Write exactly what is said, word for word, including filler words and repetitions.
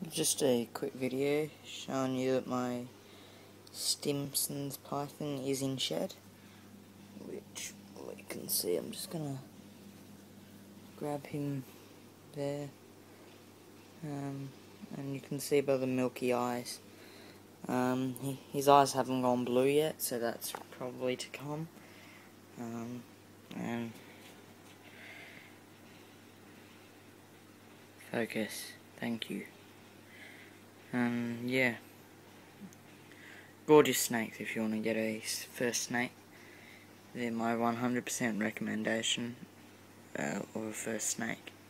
Just a quick video showing you that my Stimson's python is in shed, which you can see. I'm just gonna grab him there, um, and you can see by the milky eyes. Um, he, his eyes haven't gone blue yet, so that's probably to come. Um, and focus. Thank you. Um, yeah. Gorgeous snakes if you want to get a first snake. They're my one hundred percent recommendation uh, of a first snake.